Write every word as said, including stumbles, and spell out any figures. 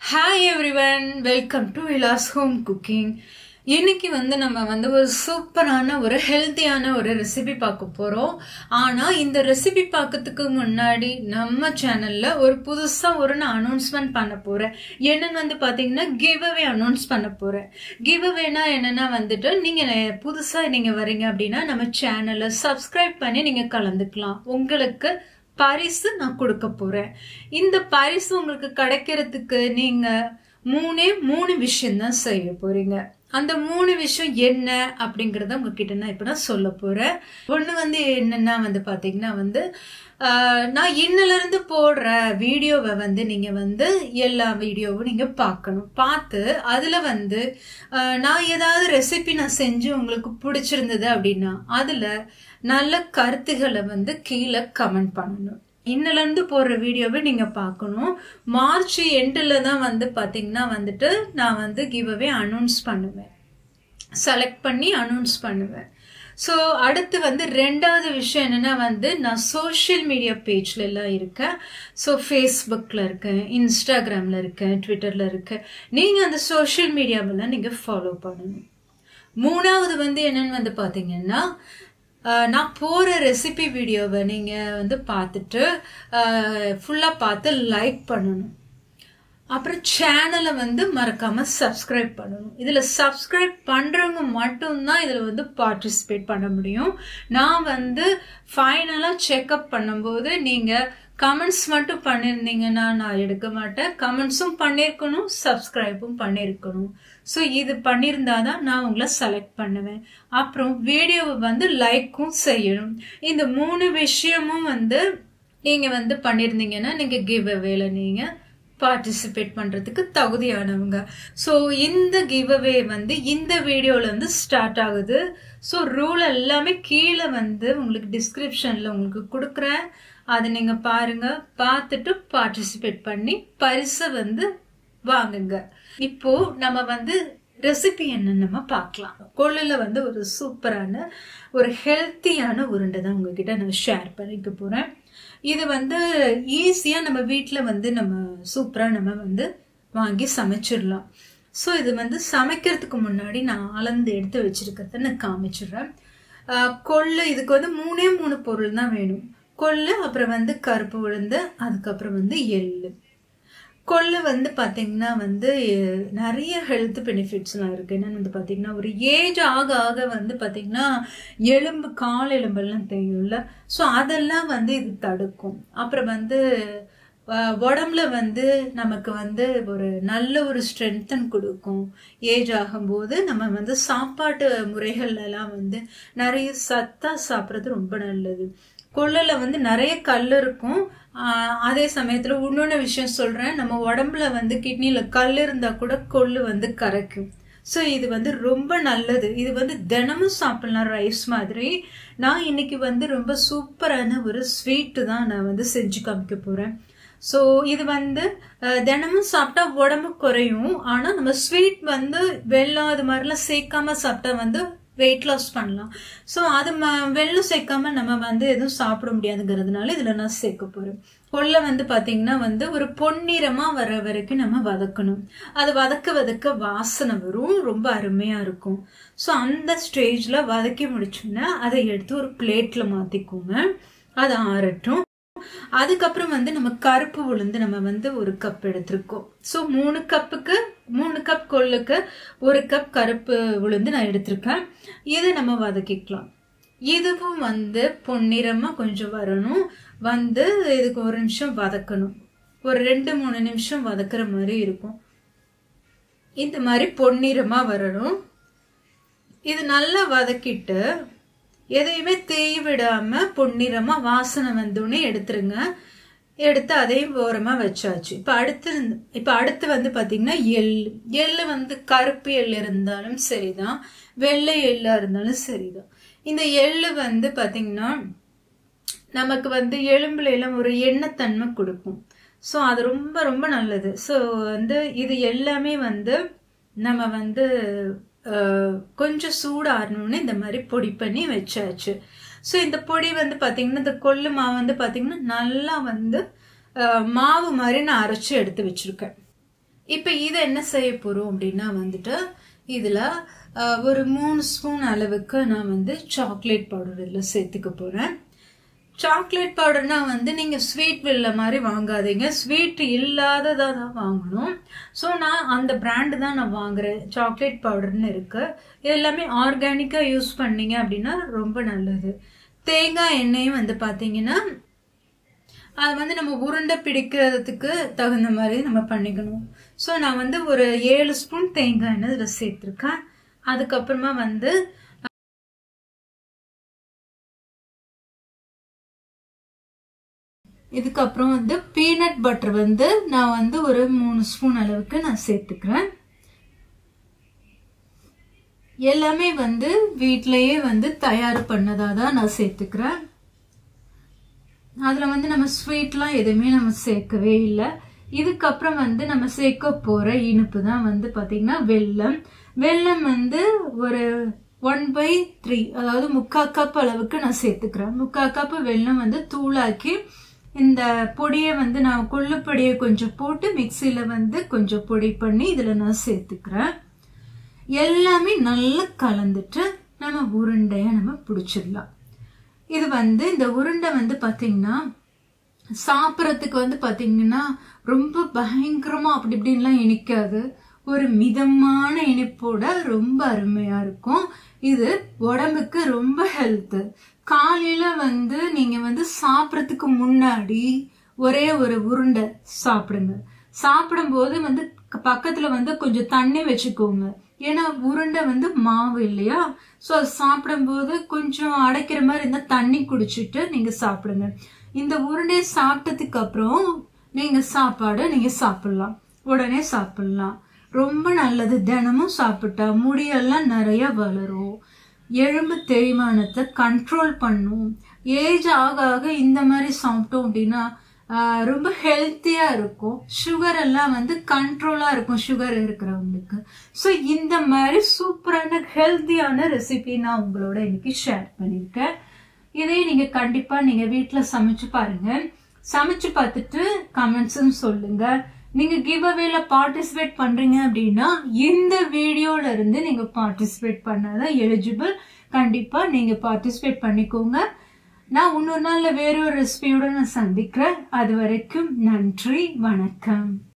Hi everyone, welcome to Ila's Home Cooking. இன்னைக்கு வந்து நம்ம வந்து ஒரு சூப்பரான ஒரு ஹெல்தியான ஒரு ரெசிபி பார்க்க போறோம். ஆனா இந்த ரெசிபி பார்க்கிறதுக்கு முன்னாடி நம்ம சேனல்ல ஒரு புதுசா ஒரு நான் அனௌன்ஸ்மெண்ட் பண்ண போறேன். என்னன்னு வந்து பாத்தீங்கன்னா கிவ் அவே அனௌன்ஸ் பண்ண போறேன். கிவ் அவேனா என்னன்னா வந்துட்டு நீங்க புதுசா நீங்க வரீங்க அப்படின்னா நம்ம சேனலை சப்ஸ்கிரைப் பண்ணி நீங்க கலந்துக்கலாம். உங்களுக்கு பரிசு நான் கொடுக்க போறேன். இந்த பரிசு உங்களுக்கு கிடைக்கிறதுக்கு நீங்க மூணே மூணு விஷயம் தான் செய்ய போறீங்க. அந்த மூணு விஷயம் என்ன அப்படிங்கறத உங்ககிட்ட நான் இப்ப நான் சொல்ல போறேன். ஒண்ணு வந்து என்னன்னா வந்து பாத்தீங்கன்னா வந்து நான் இன்னில இருந்து போடுற வீடியோவை வந்து நீங்க வந்து எல்லா வீடியோவும் நீங்க பார்க்கணும். பார்த்து அதுல வந்து நான் ஏதாவது ரெசிபி நான் செஞ்சு உங்களுக்கு பிடிச்சிருந்தது அப்படின்னா அதுல நல்ல கருத்துக்களை வந்து கீழே கமெண்ட் பண்ணணும். இன்னில இருந்து போடுற வீடியோவை நீங்க பார்க்கணும். மார்ச் எண்டுல தான் வந்து பாத்தீங்கன்னா வந்துட்டு நான் வந்து கிவ் அவே அனௌன்ஸ் பண்ணுவேன். செலக்ட் பண்ணி அனௌன்ஸ் பண்ணுவேன். ஸோ அடுத்து வந்து ரெண்டாவது விஷயம் என்னன்னா வந்து நான் சோஷியல் மீடியா பேஜ்ல எல்லாம் இருக்கேன். ஸோ ஃபேஸ்புக்ல இருக்கேன், இன்ஸ்டாகிராம்ல இருக்கேன், ட்விட்டர்ல இருக்கேன். நீங்க அந்த சோஷியல் மீடியாவெல்லாம் நீங்க ஃபாலோ பண்ணணும். மூணாவது வந்து என்னன்னு வந்து பாத்தீங்கன்னா நான் போற ரெசிபி வீடியோவை நீங்க வந்து பார்த்துட்டு ஃபுல்லா பார்த்து லைக் பண்ணணும். அப்புறம் சேனலை வந்து மறக்காம சப்ஸ்கிரைப் பண்ணணும். இதுல சப்ஸ்கிரைப் பண்றவங்க மட்டும்தான் இதுல வந்து பார்ட்டிசிபேட் பண்ண முடியும். நான் வந்து ஃபைனலா செக்அப் பண்ணும்போது நீங்க கமெண்ட்ஸ் மட்டும் பண்ணிருந்தீங்கன்னா நான் எடுக்க மாட்டேன். கமெண்ட்ஸும் பண்ணிருக்கணும், சப்ஸ்கிரைபும் பண்ணிருக்கணும். ஸோ இது பண்ணியிருந்தாதான் நான் உங்களை செலக்ட் பண்ணுவேன். அப்புறம் வீடியோவை வந்து லைக்கும் செய்யணும். இந்த மூணு விஷயமும் வந்து நீங்க வந்து பண்ணிருந்தீங்கன்னா நீங்க கிவ் அவேல நீங்க பார்ட்டிசிபேட் பண்றதுக்கு தகுதியானவங்க. ஸோ இந்த கிவ் அவே வந்து இந்த வீடியோல இருந்து ஸ்டார்ட் ஆகுது. ஸோ ரூல் எல்லாமே கீழே வந்து உங்களுக்கு டிஸ்கிரிப்ஷன்ல உங்களுக்கு கொடுக்குறேன். அதை நீங்க பாருங்க. பார்த்துட்டு பார்ட்டிசிபேட் பண்ணி பரிசை வந்து வாங்குங்க. இப்போ நம்ம வந்து ரெசிபி என்னன்னு நம்ம பார்க்கலாம். கொள்ளுல வந்து ஒரு சூப்பரான ஒரு ஹெல்த்தியான உருண்டை தான் உங்ககிட்ட நான் ஷேர் பண்ணிக்க போறேன். இது வந்து ஈஸியா நம்ம வீட்டுல வந்து நம்ம சூப்பரா நம்ம வந்து வாங்கி சமைச்சிடலாம். ஸோ இது வந்து சமைக்கிறதுக்கு முன்னாடி நான் அளந்து எடுத்து வச்சிருக்கிறத நான் காமிச்சிடுறேன். கொள்ளு இதுக்கு வந்து மூணே மூணு பொருள் தான் வேணும். கொள்ளு, அப்புறம் வந்து கருப்பு உளுந்து, அதுக்கப்புறம் வந்து எள்ளு. கொள்ளு வந்து பாத்தீங்கன்னா வந்து நிறைய ஹெல்த் பெனிஃபிட்ஸ் எல்லாம் இருக்கு. என்னன்னு வந்து பாத்தீங்கன்னா ஒரு ஏஜ் ஆக ஆக வந்து பாத்தீங்கன்னா எலும்பு கால் எலும்பெல்லாம் தெரியும்ல, ஸோ அதெல்லாம் வந்து இது தடுக்கும். அப்புறம் வந்து உடம்புல வந்து நமக்கு வந்து ஒரு நல்ல ஒரு ஸ்ட்ரென்தன் கொடுக்கும். ஏஜ் ஆகும்போது நம்ம வந்து சாப்பாட்டு முறைகள்ல எல்லாம் வந்து நிறைய சத்தா சாப்பிட்றது ரொம்ப நல்லது. கொள்ளுல வந்து நிறைய கல் இருக்கும். அதே சமயத்துல இன்னொன்னு விஷயம் சொல்றேன், நம்ம உடம்புல வந்து கிட்னில கல் இருந்தா கூட கொள்ளு வந்து கரைக்கும். ஸோ இது வந்து ரொம்ப நல்லது. இது வந்து தினமும் சாப்பிடலாம் ரைஸ் மாதிரி. நான் இன்னைக்கு வந்து ரொம்ப சூப்பரான ஒரு ஸ்வீட்டு தான் நான் வந்து செஞ்சு காமிக்க போறேன். ஸோ இது வந்து தினமும் சாப்பிட்டா உடம்பு குறையும். ஆனா நம்ம ஸ்வீட் வந்து வெல்லம் அது மாதிரிலாம் சேர்க்காம சாப்பிட்டா வந்து வெயிட் லாஸ் பண்ணலாம். ஸோ அது வெள்ளம் சேர்க்காம நம்ம வந்து எதுவும் சாப்பிட முடியாதுங்கிறதுனால இதுல நான் சேர்க்க போறேன். கொள்ளை வந்து பாத்தீங்கன்னா வந்து ஒரு பொன்னிறமா வர வரைக்கும் நம்ம வதக்கணும். அது வதக்க வதக்க வாசனை வரும், ரொம்ப அருமையா இருக்கும். ஸோ அந்த ஸ்டேஜ்ல வதக்கி முடிச்சோன்னா அதை எடுத்து ஒரு பிளேட்ல மாத்திக்கோங்க. அது ஆறட்டும். அதுக்கப்புறம் வந்து நம்ம கருப்பு உளுந்து நம்ம வந்து ஒரு கப் எடுத்திருக்கோம். ஸோ மூணு கப்புக்கு மூணு கப் கொள்ளுக்கு ஒரு கப் கருப்பு உளுந்து நான் எடுத்திருக்கேன். இதை நம்ம வதக்கிக்கலாம். இதுவும் வந்து பொன்னிறமா கொஞ்சம் வரணும். வந்து இதுக்கு ஒரு நிமிஷம் வதக்கணும். ஒரு ரெண்டு மூணு நிமிஷம் வதக்குற மாதிரி இருக்கும். இந்த மாதிரி பொன்னிறமா வரணும். இது நல்லா வதக்கிட்டு எதையுமே தேய் விடாம பொன்னிறமா வாசனை வந்தோடனே எடுத்துருங்க. எடுத்து அதையும் ஓரமா வச்சாச்சு. இப்ப அடுத்து இப்ப அடுத்து வந்து பாத்தீங்கன்னா எள்ளு. எள்ளு வந்து கருப்பு எள்ளு இருந்தாலும் சரிதான், வெள்ளை எள்ளா இருந்தாலும் சரிதான். இந்த எள்ளு வந்து பாத்தீங்கன்னா நமக்கு வந்து எலும்புல எல்லாம் ஒரு எண்ணெய்த்தன்மை கொடுக்கும். ஸோ அது ரொம்ப ரொம்ப நல்லது. ஸோ வந்து இது எல்லாமே வந்து நம்ம வந்து கொஞ்சம் சூடாறணும்னு இந்த மாதிரி பொடி பண்ணி வச்சாச்சு. ஸோ இந்த பொடி வந்து பாத்தீங்கன்னா இந்த கொள்ளு மாவு வந்து பாத்தீங்கன்னா நல்லா வந்து மாவு மாதிரி நான் அரைச்சு எடுத்து வச்சிருக்கேன். இப்போ இதை என்ன செய்ய போறோம் அப்படின்னா வந்துட்டு இதுல ஒரு மூணு ஸ்பூன் அளவுக்கு நான் வந்து சாக்லேட் பவுடர் இதில் சேர்த்துக்க போறேன். சாக்லேட் பவுடர்னா வந்து நீங்க ஸ்வீட் வில்ல மாதிரி வாங்காதீங்க, ஸ்வீட் இல்லாததா தான் வாங்கணும். ஸோ நான் அந்த பிராண்டு தான் நான் வாங்குறேன். சாக்லேட் பவுடர்னு இருக்கு. இது எல்லாமே ஆர்கானிக்கா யூஸ் பண்ணீங்க அப்படின்னா ரொம்ப நல்லது. தேங்காய் எண்ணெயும் வந்து பாத்தீங்கன்னா அது வந்து நம்ம உருண்டை பிடிக்கிறதுக்கு தகுந்த மாதிரி நம்ம பண்ணிக்கணும். ஸோ நான் வந்து ஒரு ஏழு ஸ்பூன் தேங்காய் எண்ணெய் இதில் சேர்த்துருக்கேன். அதுக்கப்புறமா வந்து இதுக்கப்புறம் வந்து பீனட் பட்டர் வந்து நான் வந்து ஒரு மூணு ஸ்பூன் அளவுக்கு நான் சேர்த்துக்கிறேன். எல்லாமே வந்து வீட்டிலேயே வந்து தயார் பண்ணதா தான் நான் சேர்த்துக்கிறேன். அதுல வந்து நம்ம ஸ்வீட்லாம் எதுவுமே நம்ம சேர்க்கவே இல்லை. இதுக்கப்புறம் வந்து நம்ம சேர்க்க போற இனிப்பு தான் வந்து பாத்தீங்கன்னா வெல்லம். வெல்லம் வந்து ஒரு ஒன் பை த்ரீ அதாவது முக்கா கப் அளவுக்கு நான் சேர்த்துக்கிறேன். முக்கா கப் வெல்லம் வந்து தூளாக்கி இந்த பொடியை வந்து நான் கொள்ளுப்பொடியை கொஞ்சம் போட்டு மிக்சியில வந்து கொஞ்சம் பொடி பண்ணி இதுல நான் சேர்த்துக்கிறேன். எல்லாமே நல்லா கலந்துட்டு நம்ம உருண்டைய நம்ம பிடிச்சிடலாம். இது வந்து இந்த உருண்டை வந்து பாத்தீங்கன்னா சாப்பிட்றதுக்கு வந்து பாத்தீங்கன்னா ரொம்ப பயங்கரமா அப்படி இப்படின்லாம் இனிக்காது. ஒரு மிதமான இனிப்போட ரொம்ப அருமையா இருக்கும். இது உடம்புக்கு ரொம்ப ஹெல்த். காலையில வந்து நீங்க வந்து சாப்பிட்றதுக்கு முன்னாடி ஒரே ஒரு உருண்டை சாப்பிடுங்க. சாப்பிடும் போது வந்து பக்கத்துல வந்து கொஞ்சம் தண்ணி வச்சுக்கோங்க. ஏன்னா உருண்டை வந்து மாவு இல்லையா, சோ அது சாப்பிடும் போது கொஞ்சம் அடைக்கிற மாதிரி இருந்தா தண்ணி குடிச்சிட்டு நீங்க சாப்பிடுங்க. இந்த உருண்டையை சாப்பிட்டதுக்கு அப்புறம் நீங்க சாப்பாடு நீங்க சாப்பிடலாம், உடனே சாப்பிடலாம். ரொம்ப நல்லது. தினமும் சாப்பிட்டா முடியெல்லாம் நிறைய வளரும், எலும்பு தேய்மானத்தை கண்ட்ரோல் பண்ணும். ஏஜ் ஆக ஆக இந்த மாதிரி சாப்பிட்டோம் அப்படின்னா ரொம்ப ஹெல்த்தியா இருக்கும். சுகர் எல்லாம் வந்து கண்ட்ரோலா இருக்கும் சுகர் இருக்கிறவங்களுக்கு. ஸோ இந்த மாதிரி சூப்பரான ஹெல்த்தியான ரெசிபி நான் உங்களோட இன்னைக்கு ஷேர் பண்ணியிருக்கேன். இதை நீங்க கண்டிப்பா நீங்க வீட்டுல சமைச்சு பாருங்க. சமைச்சு பார்த்துட்டு கமெண்ட்ஸும் சொல்லுங்க. நீங்க கிவ் அவேல பார்ட்டிசிபேட் பண்றீங்க அப்படின்னா இந்த வீடியோல இருந்து நீங்க பார்ட்டிசிபேட் பண்ணாதான் எலிஜிபிள். கண்டிப்பா நீங்க பார்ட்டிசிபேட் பண்ணிக்கோங்க. நான் இன்னொரு நாள்ல வேற ஒரு ரெசிபியோட நான் சந்திக்கிறேன். அது வரைக்கும் நன்றி, வணக்கம்.